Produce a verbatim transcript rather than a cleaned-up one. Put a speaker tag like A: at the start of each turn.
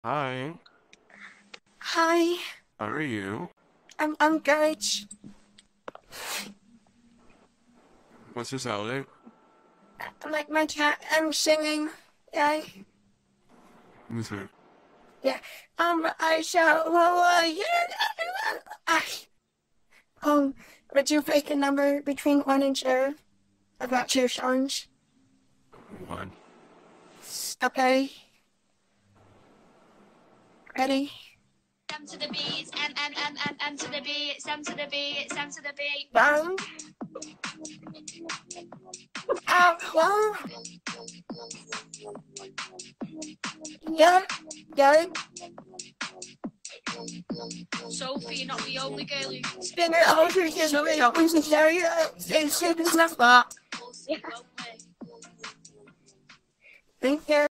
A: Hi,
B: Hi,
A: how are you?
B: I'm I'm geurch.
A: What's this outlet?
B: Like my cat, I'm singing. Yeah,
A: Who's it?
B: yeah. Um, I shall. Well, uh, yeah. I, um, would you pick a number between one and two about two songs?
A: One.
B: Okay. Ready?
C: M to the B, it's M M M M M to the B, it's M to the B, it's M to the B.
B: Down. Out. One. Yeah. Yeah.
C: Sophie, you're not the only girl who
B: Spin it over. Here's a little. This is very. It's it's not that.
C: pulls it, won't we?
B: Thank you.